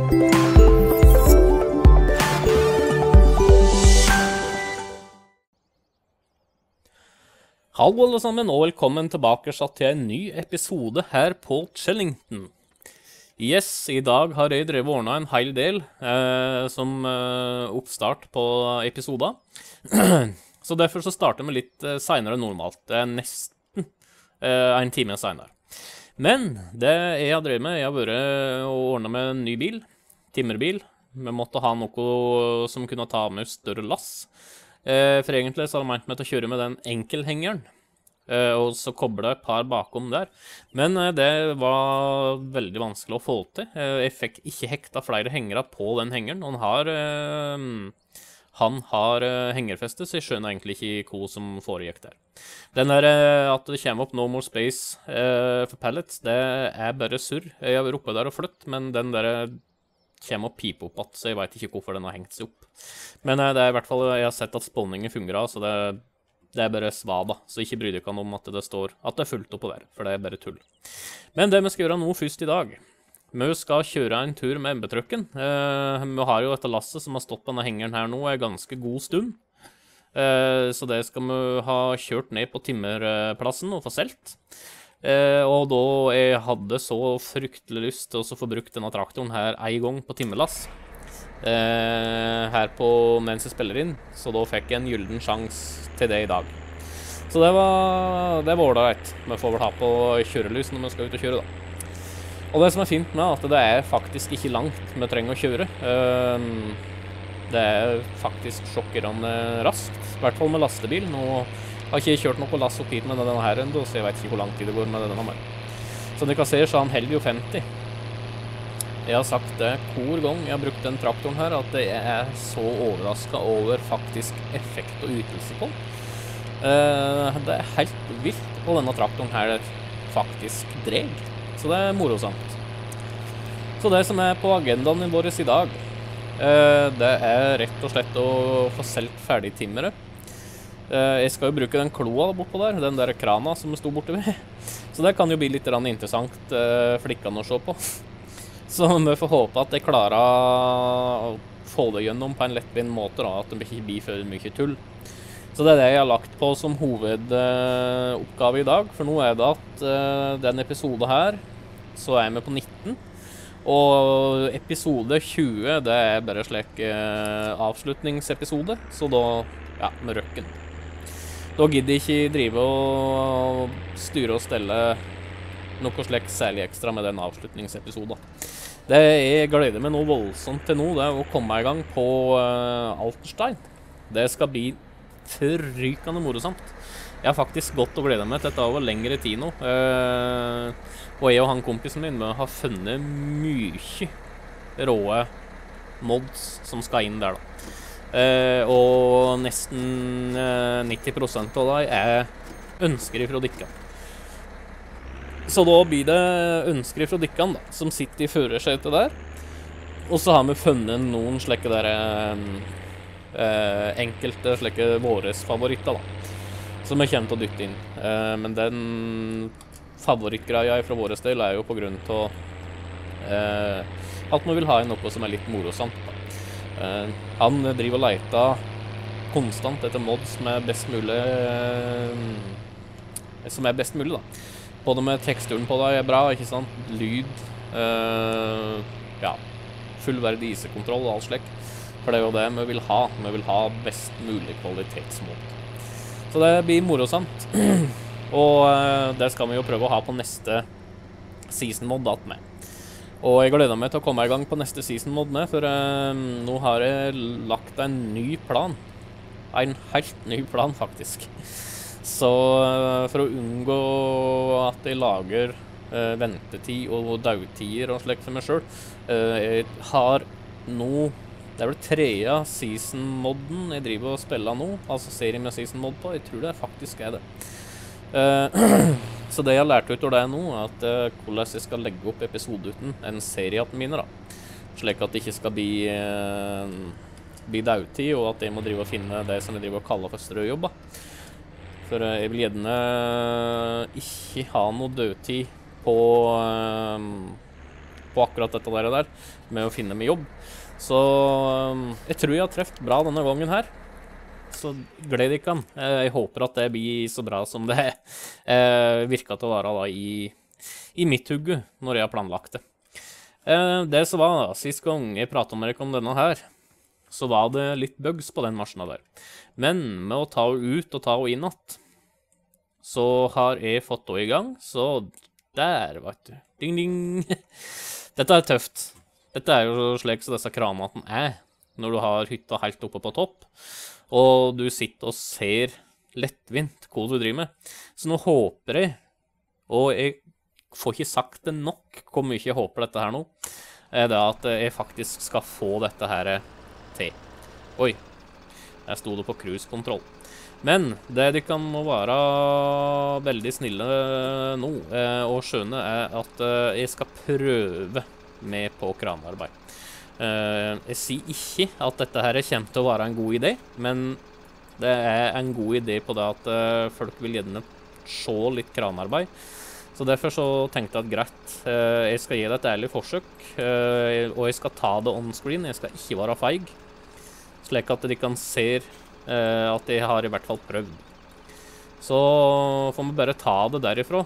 Hallo alle sammen, og velkommen tilbake til en ny episode her på Chillington. Yes, i dag har jeg drevet og ordnet en hel del som oppstart på episoder. Så derfor så starter vi litt senere enn normalt. Det er nesten en time senere. Men det jeg har drevet med, jeg har vært og ordnet med en ny bil, timmerbil. Vi måtte ha noe som kunne ta med større lass. For egentlig så har jeg ment meg til å kjøre med den enkelhengeren, og så koble et par bakom der. Men det var veldig vanskelig å få til. Jeg fikk ikke hekta flere hengere på den hengeren, og han har hengerfeste, så jeg skjønner egentlig ikke hva som foregikk der. Den der at det kommer opp No More Space for pallets, det er bare surr. Jeg har vært oppe der og flytt, men den der kommer og piper opp at, så jeg vet ikke hvorfor den har hengt seg opp. Men det er i hvert fall, jeg har sett at spålningen fungerer, så det er bare svada, så ikke bryr dere om at det står at det er fullt oppå der, for det er bare tull. Men det vi skal gjøre nå først i dag, vi skal kjøre en tur med MB-trucken. Vi har jo dette lasset som har stått på denne hengeren her nå en ganske god stund, så det skal vi ha kjørt ned på timmerplassen og få selt. Og da jeg hadde så fryktelig lyst til å få brukt denne traktoren her en gang på timmerlass her på mens jeg spiller inn, så da fikk jeg en gylden sjans til det i dag. Så det var ålreit. Vi får vel ha på kjørelys når vi skal ut og kjøre da. Og det som er fint med at det er faktisk ikke langt vi trenger å kjøre. Det er faktisk sjokkerende raskt, i hvert fall med lastebil. Nå har ikke kjørt noe lass opp hit med denne her enda, så jeg vet ikke hvor lang tid det går med denne her. Som dere kan se, så han holder jo 50. Jeg har sagt det hver gang jeg har brukt den traktoren her, at jeg er så overrasket over faktisk effekt og ytelse på. Det er helt vilt, og denne traktoren her faktisk dreg. Så det er morosamt. Så det som er på agendaen vår i dag, det er rett og slett å få selt ferdig timmeret. Jeg skal jo bruke den kloa bortpå der, den der krana som sto borte ved. Så det kan jo bli litt interessant flikkene å se på. Så vi får håpe at jeg klarer å få det gjennom på en lettvint måte, da, at det ikke blir for mye tull. Så det er det jeg har lagt på som hovedoppgave i dag, for nå er det at den episode her, så er vi på 19. Og episode 20, det er bare slik avslutningsepisode, så da, ja, med røkken. Da gidder jeg ikke drive og styre og stelle noe slik særlig ekstra med den avslutningsepisoden. Det jeg gleder meg noe voldsomt til nå, det er å komme i gang på Alterstein. Det skal bli forrykende morosamt. Jeg har faktisk gått og gledet meg til dette over lengre tid nå. Og jeg og han kompisen min har funnet mye råe mods som skal inn der da. Og nesten 90% av dem er ønsker fra dykkan. Så da blir det ønsker fra dykkan da, som sitter i førersetet der. Og så har vi funnet noen slike der enkelte slike våres favoritter da, som vi kommer til å dytte inn. Men den favorittgreia fra våre del er jo på grunn til at vi vil ha noe som er litt morosamt da. Han driver og leter konstant etter mods som er best mulig da. Både med teksturen på det er bra, ikke sant? Lyd, ja, fullverdig IC-kontroll og alt slik. For det er jo det vi vil ha. Vi vil ha best mulig kvalitetsmod. Så det blir morosamt. Og det skal vi jo prøve å ha på neste season mod med. Og jeg gleder meg til å komme i gang på neste season mod med, for nå har jeg lagt en ny plan. En helt ny plan, faktisk. Så for å unngå at jeg lager ventetid og dautider og slik for meg selv, jeg har nå, det er vel 3. season-modden jeg driver og spiller nå, altså serien med season-mod på, jeg tror det faktisk er det. Så det jeg har lært ut av det nå, er at hvordan jeg skal legge opp episode uten en serie av mine da, slik at det ikke skal bli dautid, og at jeg må drive og finne det som jeg driver og kaller for strøjobb. For jeg vil gjerne ikke ha noe dødtid på akkurat dette der, med å finne meg jobb. Så jeg tror jeg har treft bra denne gangen her. Så gled ikke han. Jeg håper at det blir så bra som det virket til å være da i mitt hugge når jeg har planlagt det. Det som var da, sist gang jeg pratet med dere om denne her, så var det litt bugs på den maskinen der. Men med å ta henne ut og ta henne inn att, så har jeg fått henne i gang, så der, vet du. Ding, ding. Dette er tøft. Dette er jo slik som disse kranene er, når du har hytta helt oppe på topp, og du sitter og ser lettvint hva du driver med. Så nå håper jeg, og jeg får ikke sagt det nok hvor mye jeg håper dette her nå, er det at jeg faktisk skal få dette her til. Oi, jeg sto det på cruise-kontroll. Men det de kan må være veldig snille nå og skjønne er at jeg skal prøve med på kranarbeid. Jeg sier ikke at dette her kommer til å være en god idé, men det er en god idé på det at folk vil gjerne se litt kranarbeid. Så derfor så tenkte jeg at greit, jeg skal gi det et ærlig forsøk, og jeg skal ta det on screen, jeg skal ikke være feig, slik at de kan se at jeg har i hvert fall prøvd. Så får vi bare ta det derifra,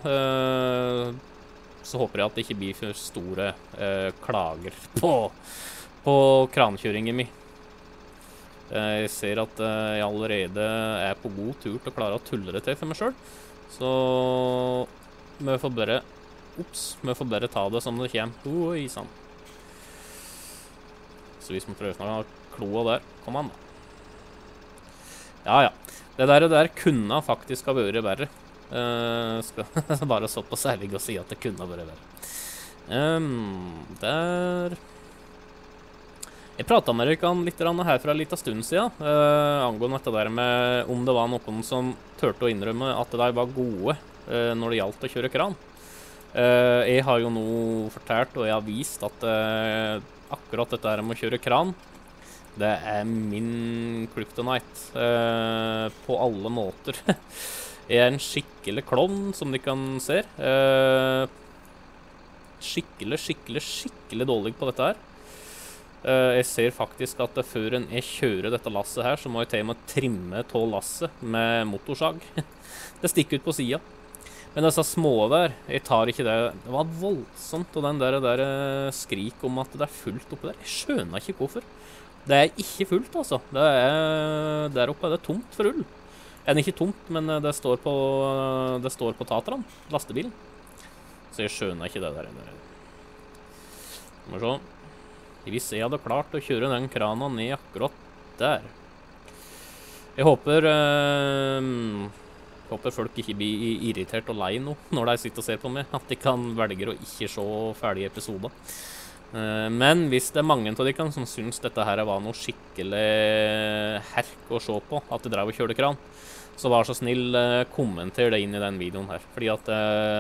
så håper jeg at det ikke blir for store klager på krankjøringen min. Jeg ser at jeg allerede er på god tur til å klare å tulle det til for meg selv, så vi får bare ta det som det kommer. Oi, sann. Så hvis vi prøver å kloa der, kom an da. Ja. Det der kunne faktisk ha vært verre. Skal bare så på særlig å si at det kunne ha vært verre. Der. Jeg pratet med dere litt her fra en liten stund siden, angående dette der med om det var noen som tørte å innrømme at de var gode når det gjaldt å kjøre kran. Jeg har jo nå fortalt, og jeg har vist at akkurat dette her med å kjøre kran, det er min kryptonite på alle måter. Jeg er en skikkelig klovn, som de kan se. Skikkelig dårlig på dette her. Jeg ser faktisk at før jeg kjører dette lasset her, så må jeg til og med trimme til lasset med motorsag. Det stikker ut på siden. Men disse små der, jeg tar ikke det. Det var voldsomt, og den der skrik om at det er fullt oppe der. Jeg skjønner ikke hvorfor. Det er ikke fullt, altså. Der oppe er det tomt for ull. Det er ikke tomt, men det står på Tatran, lastebilen. Så jeg skjønner ikke det der. Må vi se. Hvis jeg hadde klart å kjøre den kranen ned akkurat der. Jeg håper folk ikke blir irritert og lei nå når de sitter og ser på meg, at de kan velge å ikke se ferdige episoder. Men hvis det er mange av de som synes dette her var noe skikkelig herk å se på, at de drev og kjørte kran, så vær så snill, kommenter det inn i den videoen her. Fordi at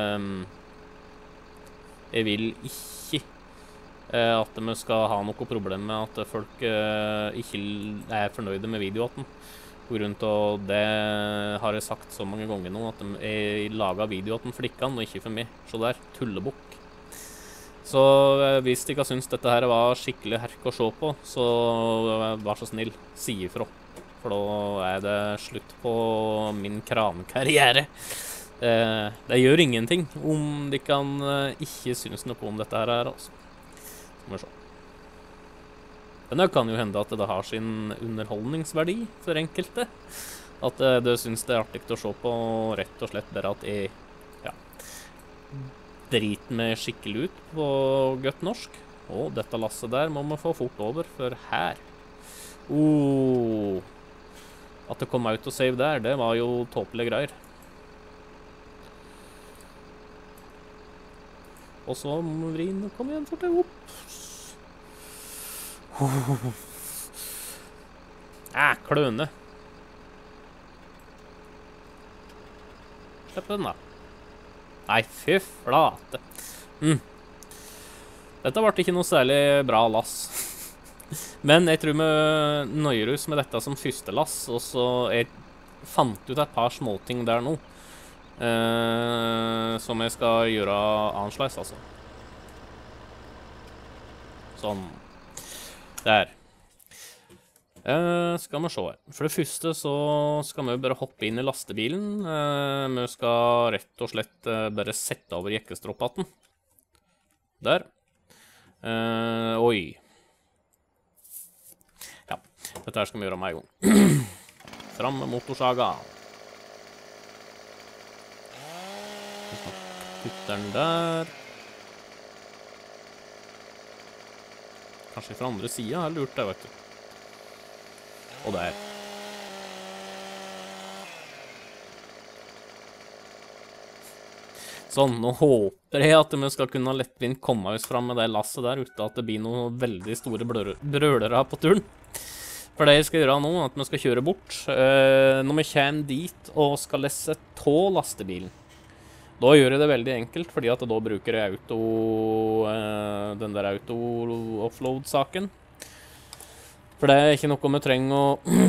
jeg vil ikke at vi skal ha noe problem med at folk ikke er fornøyde med videoen. På grunn av det har jeg sagt så mange ganger nå, at jeg lager videoen for dere og ikke for meg. Så der, tullebukk. Så hvis dere synes dette her var skikkelig herk å se på, så vær så snill, si ifra. For da er det slutt på min krankarriere. Det gjør ingenting om de kan ikke synes noe om dette her, altså. Må vi se. Men det kan jo hende at det har sin underholdningsverdi for enkelte. At det synes det er artig å se på, rett og slett bare at jeg driter meg skikkelig ut på godt norsk. Og dette lasset der må vi få fort over, for her. At det kom autosave der, det var jo tåpelige greier. Og så må vi inn og komme igjen fort opp. Kløne. Slipp den da. Nei, fy flate. Dette ble ikke noe særlig bra lass. Men jeg tror vi nøyer oss med dette som første lass, og så jeg fant ut et par småting der nå. Som jeg skal gjøre annerledes, altså. Sånn. Der. Skal vi se her. For det første så skal vi jo bare hoppe inn i lastebilen. Vi skal rett og slett bare sette over jekkestropphatten. Der. Oi. Ja, dette her skal vi gjøre med en gang. Fram med motorsaga. Putter den der. Kanskje fra andre siden, jeg har lurt det, vet du. Og der. Sånn, nå håper jeg at vi skal kunne lettvint komme oss fram med det lasset der, uten at det blir noen veldig store brølere på turen. For det jeg skal gjøre nå, at vi skal kjøre bort. Når vi kommer dit og skal lesse tå lastebilen, da gjør jeg det veldig enkelt, fordi at da bruker jeg den der auto-offload-saken. For det er ikke noe vi trenger å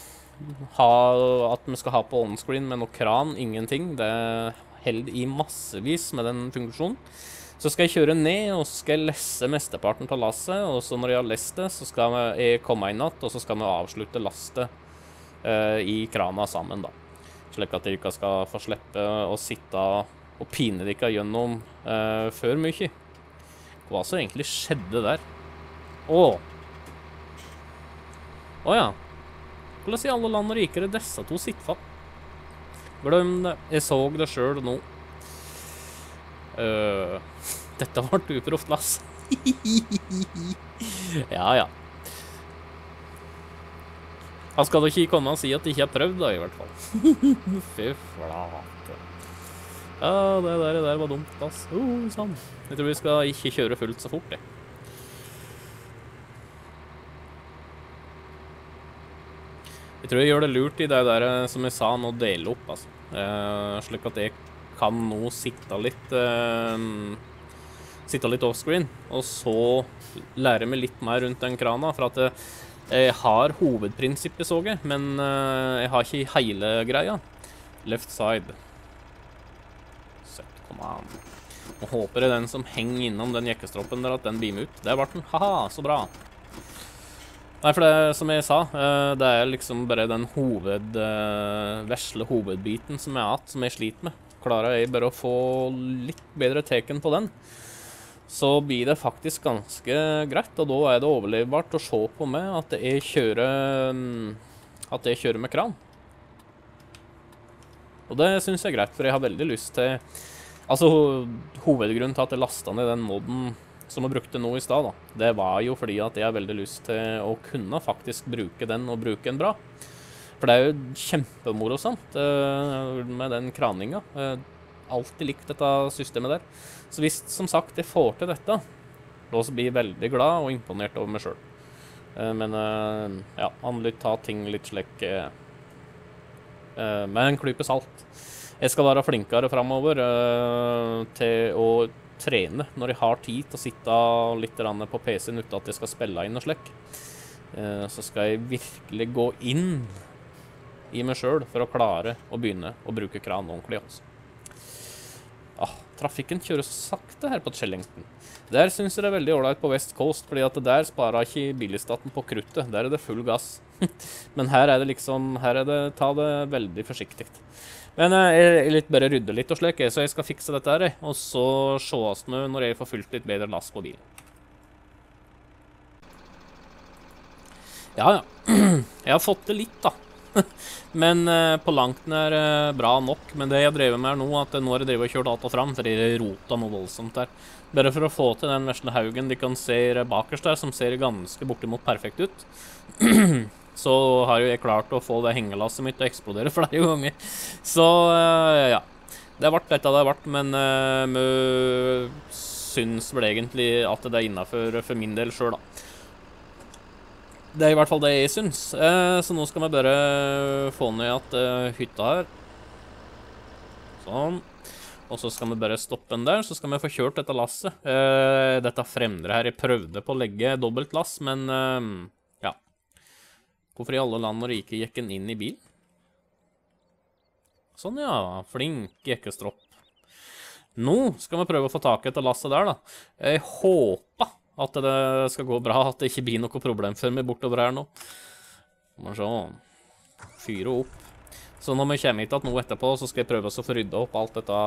at vi skal ha på on-screen med noe kran, ingenting. Det holder i massevis med den funksjonen. Så skal jeg kjøre ned, og så skal jeg lesse mesteparten av lasset, og så når jeg har lest det, så skal jeg komme inn natt, og så skal vi avslutte lastet i krana sammen da. Slik at dere ikke skal få slippe å sitte og pine dere ikke gjennom før mye. Hva så egentlig skjedde der? Åja. Hvordan i alle land og riker er disse to sitter fatt? Glem det. Jeg så det selv nå. Dette var et uproft lass. Ja. Han skal da ikke komme og si at de ikke har prøvd da, i hvert fall. Fy flate. Ja, det der var dumt, ass. Sånn. Jeg tror vi skal ikke kjøre fullt så fort, det. Jeg tror jeg gjør det lurt i det der, som jeg sa, nå dele opp, altså. Slik at jeg kan nå sitte litt offscreen, og så lære meg litt mer rundt den krana, for at jeg har hovedprinsippet, så jeg, men jeg har ikke hele greia. Left side. Kom an. Nå håper jeg den som henger innom den jekkestroppen der, at den beamer ut. Der var den. Haha, så bra. Nei, for det, som jeg sa, det er liksom bare den vesle hovedbiten som jeg har hatt, som jeg sliter med. Klarer jeg bare å få litt bedre teken på den, så blir det faktisk ganske greit, og da er det overlevbart å se på meg at jeg kjører med kran. Og det synes jeg er greit, for jeg har veldig lyst til, altså hovedgrunnen til at jeg lastet ned den modden som jeg brukte nå i sted da, det var jo fordi at jeg har veldig lyst til å kunne faktisk bruke den og bruke den bra. For det er jo kjempemorosamt med den kraninga. Alltid likt dette systemet der. Så hvis, som sagt, jeg får til dette, da blir jeg veldig glad og imponert over meg selv. Men ja, han vil ta ting litt slik med en klype salt. Jeg skal være flinkere fremover til å trene når jeg har tid til å sitte litt på PC-en uten at jeg skal spille inn og slik. Så skal jeg virkelig gå inn i meg selv for å klare å begynne å bruke kran ordentlig også. Trafikken kjører så sakte her på Chellington. Der synes jeg det er veldig ordentlig på West Coast, fordi at der sparer ikke billigstaten på kruttet. Der er det full gass. Men her er det liksom, ta det veldig forsiktig. Men jeg litt bare rydder litt og slik, så jeg skal fikse dette her, og så sees vi når jeg får fylt litt bedre last på bilen. Ja. Jeg har fått det litt da. Men på langt er bra nok. Men det jeg drevet med nå, at nå har jeg drevet og kjørt alt og fram, for jeg rota noe voldsomt her. Bare for å få til den vesle haugen de kan se bakerst der, som ser ganske bortimot perfekt ut. Så har jo jeg klart å få det hengelasset mitt til å eksplodere flere ganger. Så ja, det ble dette det ble, men vi syns vel egentlig at det er innenfor for min del selv da. Det er i hvert fall det jeg syns. Så nå skal vi bare få ned at hytta her. Sånn. Og så skal vi bare stoppe den der, så skal vi få kjørt dette lasset. Dette fremdre her, jeg prøvde på å legge dobbelt lass, men ja. Hvorfor i alle land og rike gikk den inn i bil? Sånn ja, flink jekkestropp. Nå skal vi prøve å få tak i dette lasset der da. Jeg håper at det skal gå bra, at det ikke blir noe problem for meg bortover her nå. Må se, fyre opp. Så når vi kommer hit at nå etterpå, så skal jeg prøve å få rydda opp alt dette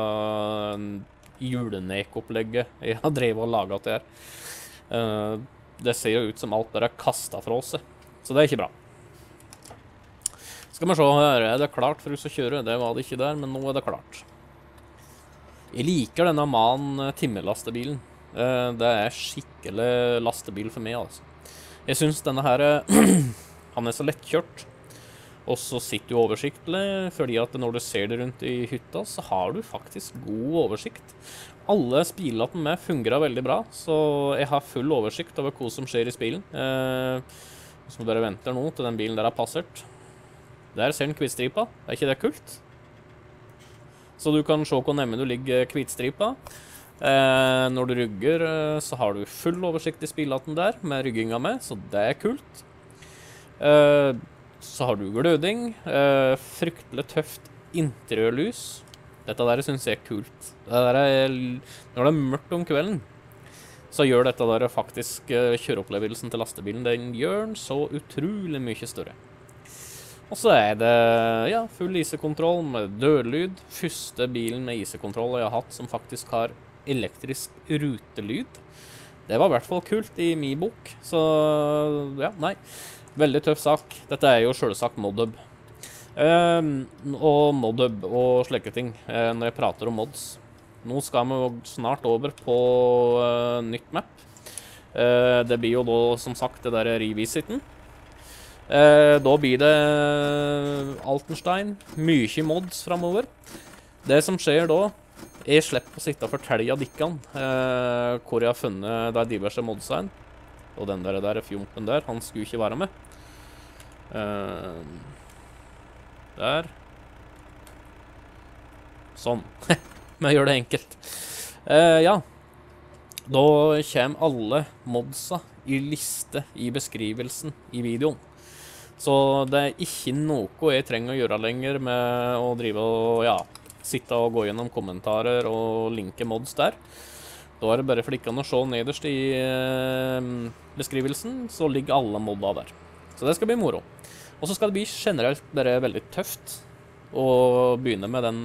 julenekopplegget jeg har drevet og laget til her. Det ser jo ut som alt bare er kastet fra seg, så det er ikke bra. Skal vi se her, er det klart for oss å kjøre? Det var det ikke der, men nå er det klart. Jeg liker denne MAN timmelastebilen. Det er skikkelig lastebil for meg, altså. Jeg synes denne her, han er så lettkjørt. Og så sitter du oversiktlig, fordi at når du ser det rundt i hytta, så har du faktisk god oversikt. Alle spillene med fungerer veldig bra, så jeg har full oversikt over hva som skjer i spilen. Så må bare vente nå til den bilen der har passert. Der ser den kvitstripa, er ikke det kult? Så du kan se hvor nemme du ligger kvitstripa. Når du rygger, så har du full oversikt i spillaten der, med rygginga med, så det er kult. Så har du gløding, fryktelig tøft interiørlys. Dette der synes jeg er kult. Når det er mørkt om kvelden, så gjør dette der faktisk kjøreopplevelsen til lastebilen, den gjør den så utrolig mye større. Og så er det, ja, full IC-kontroll med dørlyd. Første bilen med IC-kontroll jeg har hatt som faktisk har elektrisk rutelyd. Det var i hvert fall kult i min bok, så ja, nei. Veldig tøff sak. Dette er jo selvsagt moddub. Og moddub og slike ting når jeg prater om mods. Nå skal vi jo snart over på nytt map. Det blir jo da, som sagt, det der revisiten. Da blir det Altenstein, mye mods fremover. Det som skjer da, jeg slipper å sitte og fortelle dikkan hvor jeg har funnet de diverse modsene. Og den der fjompen der, han skulle ikke være med. Der. Sånn. Vi gjør det enkelt. Ja. Da kommer alle modsa i liste i beskrivelsen i videoen. Så det er ikke noe jeg trenger å gjøre lenger med å drive og, ja, sitte og gå gjennom kommentarer og linke mods der. Da er det bare flikkene å se nederst i beskrivelsen, så ligger alle modda der. Så det skal bli moro. Og så skal det bli generelt bare veldig tøft å begynne med den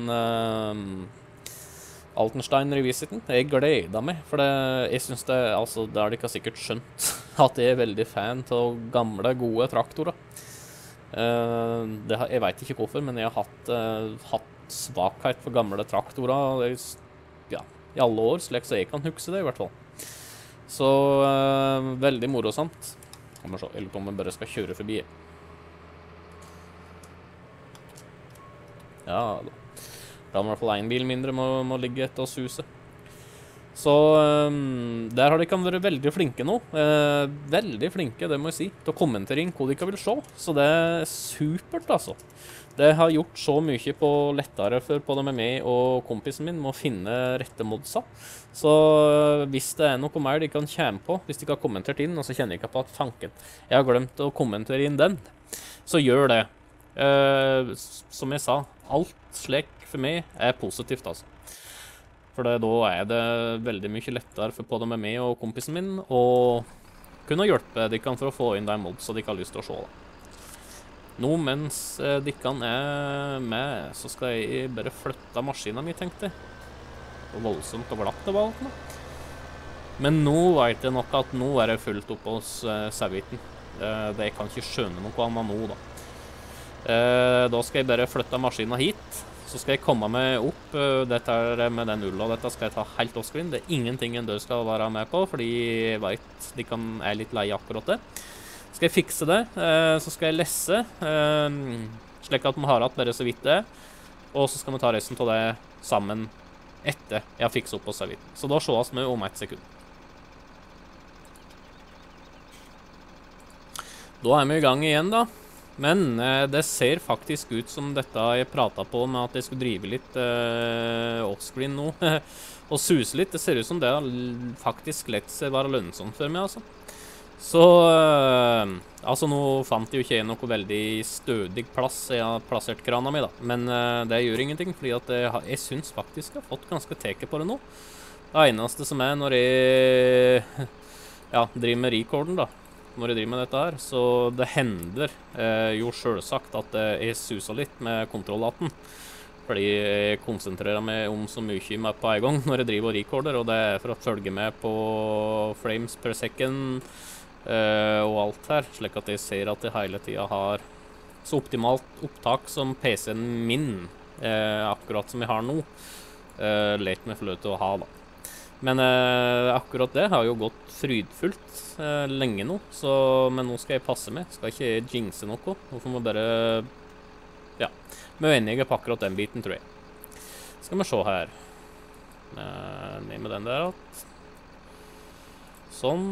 Altenstein revisiten. Jeg gleder meg, for jeg synes det, altså, det har de ikke sikkert skjønt, at jeg er veldig fan av gamle, gode traktorer. Jeg vet ikke hvorfor, men jeg har hatt svakhet for gamle traktorer, ja, i alle år, slik så jeg kan huske det i hvert fall. Så veldig morosamt. Kan vi se, jeg lurer på om vi bare skal kjøre forbi. Ja, da har vi i hvert fall en bil mindre må ligge etter oss huset. Så der har de kan være veldig flinke nå. Veldig flinke, det må jeg si, til å kommentere inn hva de ikke vil se. Så det er supert, altså. Det har gjort så mye på lettere for både meg og kompisen min med å finne rette modsa. Så hvis det er noe mer de kan kjemme på, hvis de ikke har kommentert inn, og så kjenner jeg ikke på at fanken, jeg har glemt å kommentere inn den, så gjør det. Som jeg sa, alt slik for meg er positivt, altså. For da er det veldig mye lettere for både meg og kompisen min å kunne hjelpe de kan for å få inn de mods så de ikke har lyst til å se det. Nå mens de kan er med, så skal jeg bare flytte maskinen min, tenkte jeg. Og voldsomt og glatt det var alt nå. Men nå vet jeg nok at nå er det fullt opp hos Sauhviten. Det kan ikke skjønne noe annet nå da. Da skal jeg bare flytte maskinen hit. Så skal jeg komme meg opp, dette med den ulla, dette skal jeg ta helt offscreen. Det er ingenting en dør skal være med på, fordi jeg vet de er litt leie akkurat det. Skal jeg fikse det, så skal jeg lesse, slik at vi har hatt bare så vidt det. Og så skal vi ta resten av det sammen etter jeg har fikset opp på Sauhviten. Så da ses vi om 1 sekund. Da er vi i gang igjen da. Men det ser faktisk ut som dette jeg pratet på med at jeg skulle drive litt offscreen nå. Og suse litt. Det ser ut som det faktisk lett seg være lønnsomt for meg, altså. Så, altså nå fant jeg jo ikke noe veldig stødig plass jeg har plassert krana mi da. Men det gjør ingenting, fordi at jeg synes faktisk jeg har fått ganske teke på det nå. Det eneste som er når jeg ja, driver med recorden da, når jeg driver med dette her, så det hender jo selvsagt at jeg suser litt med kontrollaten. Fordi jeg konsentrerer meg om så mye med på en gang når jeg driver og recorder, og det er for å følge med på frames per second og alt her, slik at jeg ser at jeg hele tiden har så optimalt opptak som PC-en min, akkurat som jeg har nå, let meg få lov til å ha da. Men akkurat det har jo gått frydfullt lenge nå, men nå skal jeg passe meg, skal ikke jinxe noe, nå får vi bare, ja, vi er enige på akkurat den biten, tror jeg. Skal vi se her, ned med den der, sånn.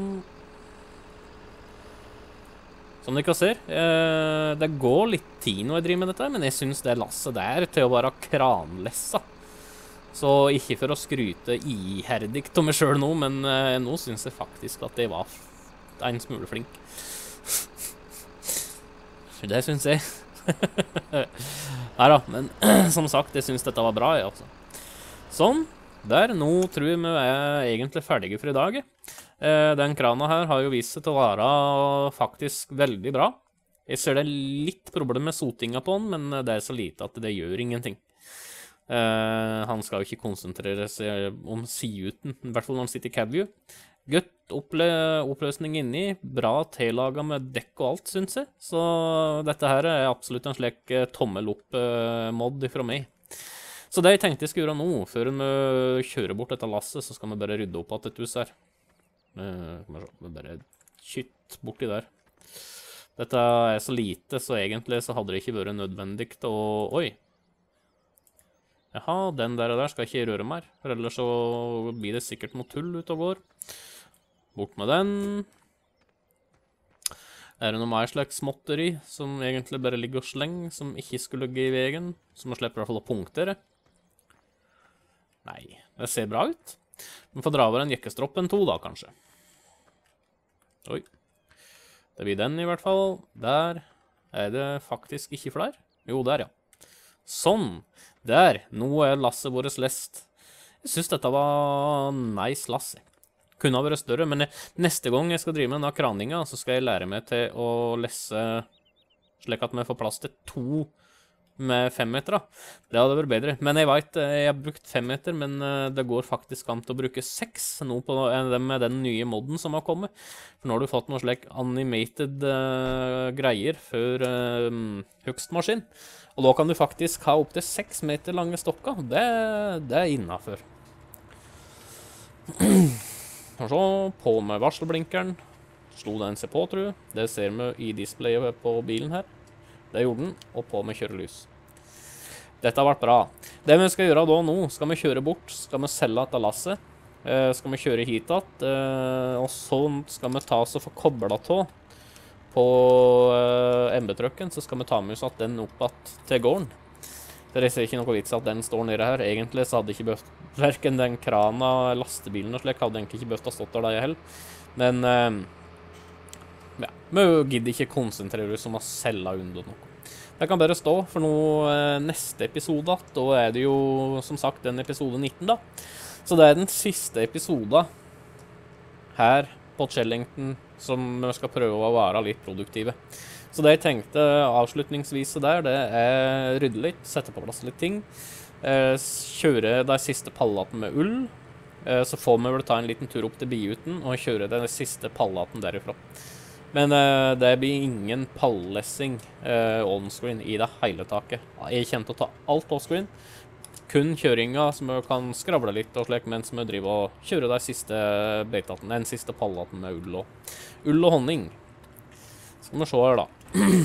Som dere ser, det går litt tid når jeg driver med dette, men jeg synes det lasset der til å være kranlessa. Så ikke for å skryte iherdig til meg selv nå, men nå synes jeg faktisk at jeg var en smule flink. Det synes jeg. Neida, men som sagt, jeg synes dette var bra, jeg altså. Sånn, der, nå tror jeg vi er egentlig ferdige for i dag. Den krana her har jo vist seg til å være faktisk veldig bra. Jeg ser det litt problem med sotinga på den, men det er så lite at det gjør ingenting. Han skal jo ikke konsentrere seg om siduten, i hvert fall når han sitter i cabview. Godt oppløsning inni, bra tillaget med dekk og alt, synes jeg. Så dette her er absolutt en slik tommel opp-mod fra meg. Så det jeg tenkte jeg skulle gjøre nå, før vi kjører bort dette lasset, så skal vi bare rydde opp at dette hus her. Vi bare kytt borti der. Dette er så lite, så egentlig så hadde det ikke vært nødvendig å... Oi! Jaha, den der skal ikke røre mer, for ellers så blir det sikkert noe tull ut og går. Bort med den. Er det noe mer slags småtteri som egentlig bare ligger og slenger, som ikke skulle ligge i veien, som man slipper i hvert fall å punktere? Nei, det ser bra ut. Vi får dra over en jekkestropp en to da, kanskje. Oi. Det blir den i hvert fall. Der er det faktisk ikke flere. Jo, der ja. Sånn. Der. Nå er lasset vårt lest. Jeg synes dette var nice lass. Kunne ha vært større, men neste gang jeg skal drive med denne kraninga, så skal jeg lære meg til å lesse slik at vi får plass til 2 med 5 meter. Det hadde vært bedre. Men jeg vet, jeg har brukt 5 meter, men det går faktisk an til å bruke 6 nå på med den nye modden som har kommet. For nå har du fått noe slik animated greier før hugstmaskin. Og da kan du faktisk ha opp til 6 meter lange stokker. Det er innenfor. Og så på med varselblinkeren. Slo den seg på, tror jeg. Det ser vi i displayet på bilen her. Det gjorde den, og på med kjørelys. Dette har vært bra. Det vi skal gjøre da nå, skal vi kjøre bort, skal vi selge etter lasset, skal vi kjøre hit igjen, og så skal vi ta oss og få koblet av på MB-trucken, så skal vi ta med oss at den opp til gården. For jeg ser ikke noe vits at den står nede her. Egentlig så hadde ikke behøvd, hverken den krana, lastebilen og slik, hadde egentlig ikke behøvd å stått der heller. Men, ja, vi gidder ikke konsentrere oss om å selge under noe. Det kan bare stå for noe neste episode, da er det jo, som sagt, den episode 19 da. Så det er den siste episoden her på Chellington som vi skal prøve å være litt produktive. Så det jeg tenkte avslutningsvis der, det er rydde litt, sette på plass litt ting, kjøre de siste pallatene med ull, så får vi vel ta en liten tur opp til biuten og kjøre den siste pallaten derifra. Men det blir ingen pallessing on-screen i det hele taket. Jeg kommer til å ta alt off-screen, kun kjøringa som vi kan skravle litt og slik, mens vi driver og kjører de siste beitaten, den siste pallaten med ull og honning. Skal vi se her da.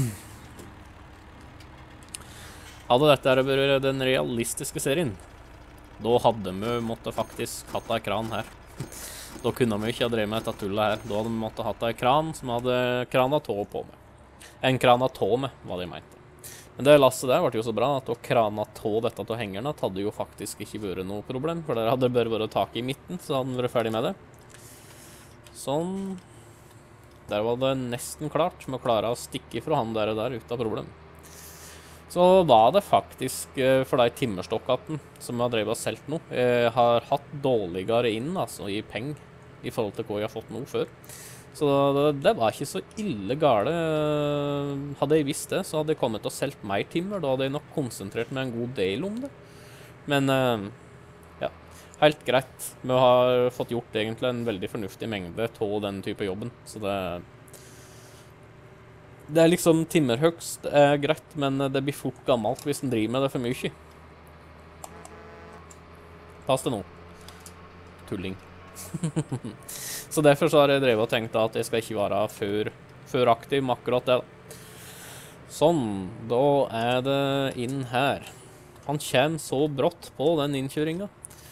Hadde dette vært den realistiske serien, da hadde vi måttet faktisk hatt en kran her. Da kunne vi ikke ha drevet med dette tullet her. Da hadde vi måttet hatt en kran som hadde krana tå på med. En krana tå med, hva de mente. Men det lasset der ble jo så bra at å krana tå dette til hengerne hadde jo faktisk ikke vært noe problem, for der hadde det bare vært tak i midten, så hadde vi vært ferdig med det. Sånn. Der var det nesten klart med å klare å stikke fra han der og der uten problem. Så var det faktisk for de timmerstokkene som jeg har drevet og selv nå, jeg har hatt dårligere inn altså, i peng i forhold til hva jeg har fått nå før. Så det var ikke så ille gale. Hadde jeg visst det, så hadde jeg kommet til å selge mer timmer. Da hadde jeg nok konsentrert meg en god del om det. Men ja, helt greit. Vi har fått gjort egentlig en veldig fornuftig mengde av den type jobben. Så det er liksom timmerhøgst er greit, men det blir fort gammelt hvis en driver med det for mye. Pass det nå. Tulling. Så derfor så har jeg drevet og tenkt at jeg skal ikke være for aktiv med akkurat det. Sånn, da er det inn her. Han kommer så brått på den innkjøringen.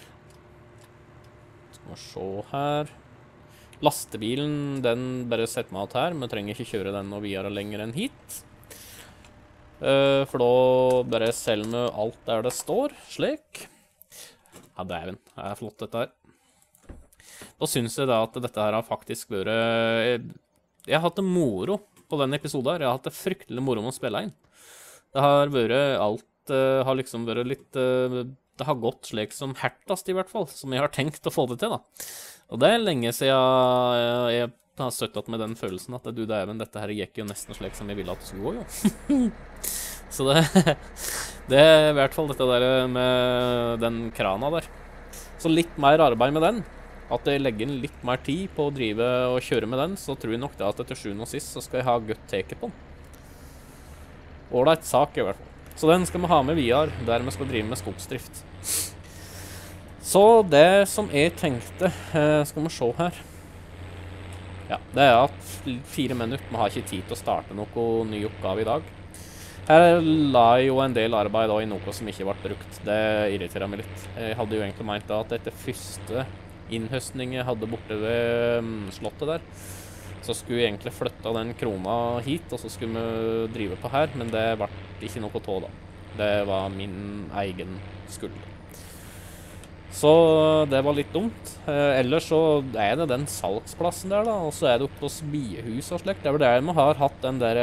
Skal vi se her. Lastebilen, den bare setter meg ut her. Vi trenger ikke kjøre den noe videre lenger enn hit. For da bare selger vi alt der det står, slik. Ja, dæven, det er flott dette her. Da synes jeg da at dette her har faktisk vært... Jeg har hatt det moro på denne episoden her. Jeg har hatt det fryktelig moro med å spille inn. Det har vært alt, har liksom vært litt... Det har gått slik som hertast i hvert fall, som jeg har tenkt å få det til da. Og det er lenge siden jeg har støttet med den følelsen at du dæven, dette her gikk jo nesten slik som jeg ville at det skulle gå, jo. Så det er i hvert fall dette der med den krana der. Så litt mer arbeid med den. At jeg legger inn litt mer tid på å drive og kjøre med den, så tror jeg nok det at etter 7. og sist så skal jeg ha godt teke på den. Ålreit sak i hvert fall. Så den skal vi ha med videre, der vi skal drive med skogsdrift. Så det som jeg tenkte, skal vi se her. Ja, det er at 4 minutter, vi har ikke tid til å starte noe ny oppgave i dag. Her la jeg jo en del arbeid i noe som ikke ble brukt. Det irriterer meg litt. Jeg hadde jo egentlig ment at etter første innhøstning jeg hadde borte ved slottet der, så skulle jeg egentlig flytte den krona hit, og så skulle vi drive på her, men det ble ikke noe tå da. Det var min egen skuld. Så det var litt dumt. Ellers så er det den salgsplassen der da, og så er det oppe hos biehus og slik. Det er vel der vi har hatt den der,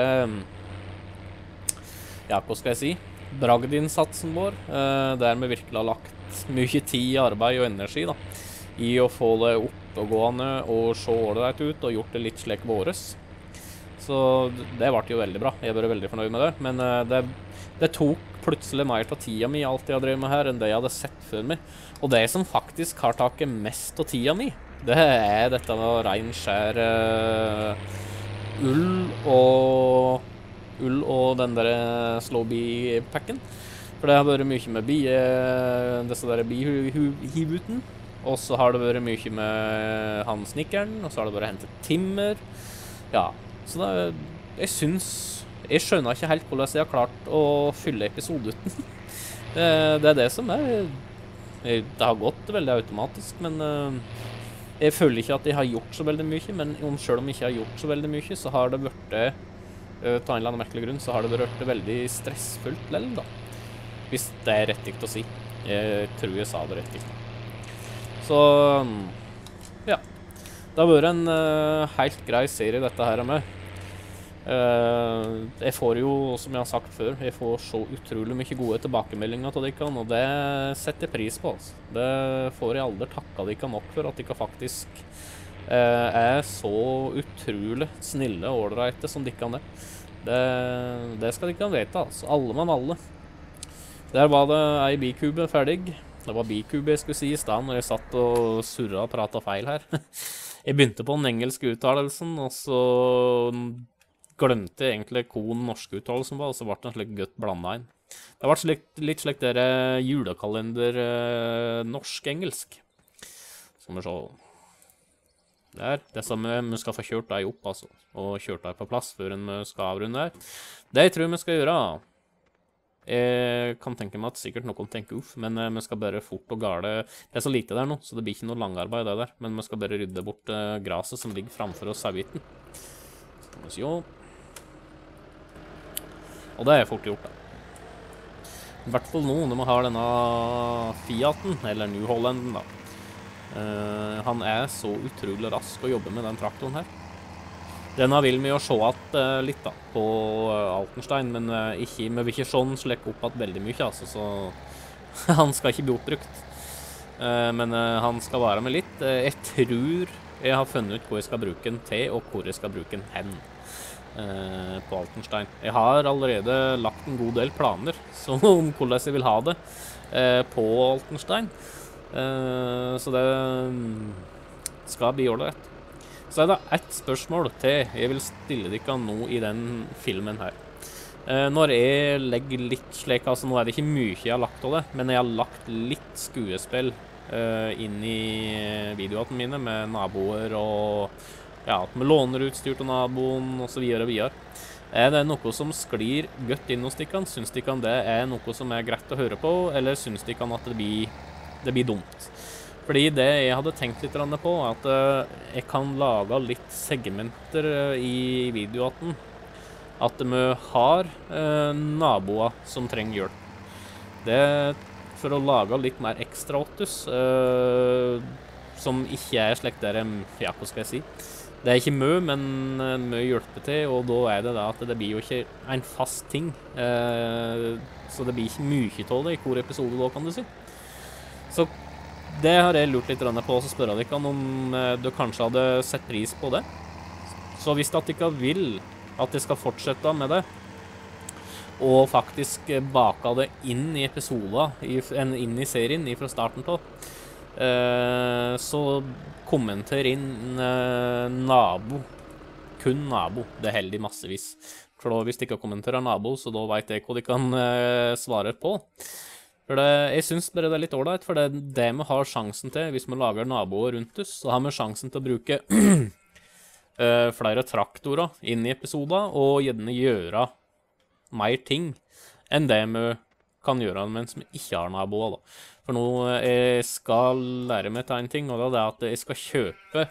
ja, hva skal jeg si, bragdinnsatsen vår, der vi virkelig har lagt mye tid, arbeid og energi da, i å få det oppegående og se ålreit ut, og gjort det litt slik våres. Så det ble jo veldig bra. Jeg ble veldig fornøyd med det, men det tok plutselig mer av tida mi, alt jeg har drevet med her, enn det jeg hadde sett før meg. Og det som faktisk har taket mest av tida mi, det er dette med ren skjær ull og den der Slowbee-packen. For det har vært mye med disse der bihivuten. Og så har det vært mye med han snikkeren, og så har det vært hentet timmer. Ja, så jeg skjønner ikke helt hvordan jeg har klart å fylle episoduten. Det er det som er. Det har gått veldig automatisk, men jeg føler ikke at jeg har gjort så veldig mye, men selv om jeg ikke har gjort så veldig mye, så har det vært, ta en eller annen merkelig grunn, så har det vært veldig stressfullt lell da. Hvis det er rettig å si. Jeg tror jeg sa det rettig. Så, ja. Det har vært en helt grei serie dette her med. Jeg får jo, som jeg har sagt før, jeg får så utrolig mye gode tilbakemeldinger til dere, og det setter jeg pris på. Altså. Det får jeg aldri takket dere nok for, at dere faktisk er så utrolig snille og ålreite som dere kan det. Det skal dere vite, altså. Alle med alle. Der var det ei bikube ferdig. Det var bikube jeg skulle si i stedet når jeg satt og surret og pratet feil her. Jeg begynte på den engelske uttalelsen, og så glemte jeg egentlig hva den norske uttalelsen var, og så ble det en slik godt blandet inn. Det ble litt slik dere julekalender norsk-engelsk. Skal vi se. Der. Det som vi skal få kjørt deg opp, altså, og kjørt deg på plass før vi skal avrunde her. Det jeg tror vi skal gjøre. Jeg kan tenke meg at sikkert noen tenker uff, men vi skal bare fort og gale. Det er så lite der nå, så det blir ikke noe langarbeid det der, men vi skal bare rydde bort graset som ligger framfor oss sauhviten. Skal vi se. Og det er fort gjort da. I hvert fall nå når vi har denne Fiaten, eller New Hollanden da. Han er så utrolig rask å jobbe med den traktoren her. Denne vil vi jo se at litt da, på Altenstein, men vi vil ikke se den slik opp at veldig mye, altså, så han skal ikke bli oppbrukt. Men han skal være med litt. Jeg tror jeg har funnet ut hvor jeg skal bruke den til, og hvor jeg skal bruke den hen på Altenstein. Jeg har allerede lagt en god del planer om hvordan jeg vil ha det på Altenstein. Så det skal bli ordentlig. Så er det ett spørsmål til jeg vil stille dere nå i den filmen her. Når jeg legger litt slik, altså nå er det ikke mye jeg har lagt av det, men jeg har lagt litt skuespill inn i videoene mine med naboer og ja, at vi låner utstyr til naboen og så videre og videre. Er det noe som sklir godt inn hos dere? Synes dere det er noe som er greit å høre på, eller synes dere at det blir dumt? Fordi det jeg hadde tenkt litt på, er at jeg kan lage litt segmenter i videoen. At vi har naboer som trenger hjelp. Det er for å lage litt mer ekstra åttus, som ikke er slik der, ja, hva skal jeg si? Det er ikke mye, men mye hjelper til, og da er det da at det blir jo ikke en fast ting. Så det blir ikke mye av det i hver episode da, kan du si. Så det har jeg lurt litt på, så spør jeg dere om du kanskje hadde sett pris på det. Så hvis at dere vil at jeg skal fortsette med det, og faktisk baka det inn i episoder, inn i serien fra starten på, så kommenter inn nabo, kun nabo, det holder de massevis. For da, hvis de ikke kommenterer nabo, så da vet jeg hva de kan svare på. For jeg synes bare det er litt ordentlig, for det er det vi har sjansen til. Hvis vi lager naboer rundt oss, så har vi sjansen til å bruke flere traktorer inn i episoder, og gjerne gjøre mer ting enn det vi kan gjøre mens vi ikke har naboer. Da. For nå jeg skal lære meg til en ting, og det er at jeg skal kjøpe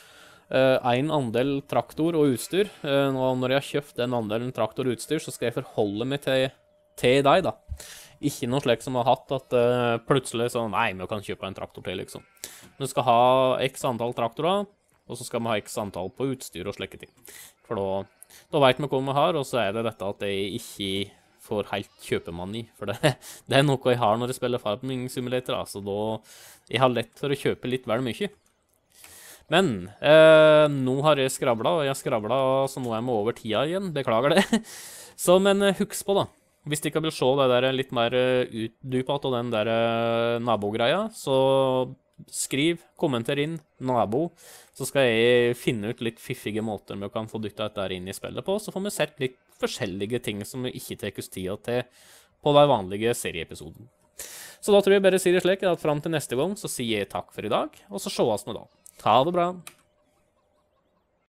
en andel traktor og utstyr. Når jeg har kjøpt den andelen traktor og utstyr, så skal jeg forholde meg til deg da. Ikke noe slik som har hatt at plutselig sånn, nei, vi kan kjøpe en traktor til, liksom. Vi skal ha x antall traktorer, og så skal vi ha x antall på utstyr og slike ting. For da vet vi hva vi har, og så er det dette at jeg ikke får helt kjøpemani. For det er noe jeg har når jeg spiller Farming Simulator, så da jeg har lett for å kjøpe litt vel mye. Men nå har jeg skravlet, og jeg har skravlet, så nå er vi over tida igjen, beklager det. Så, men husk på da, hvis dere vil se det der litt mer utdypet av den der nabogreia, så skriv, kommenter inn nabo, så skal jeg finne ut litt fiffige måter vi kan få dyttet dette inn i spillet på, så får vi sett litt forskjellige ting som vi ikke tar oss tida til på de vanlige serieepisoden. Så da tror jeg bare sier det slik, at frem til neste gang så sier jeg takk for i dag, og så sees vi da. Ha det bra!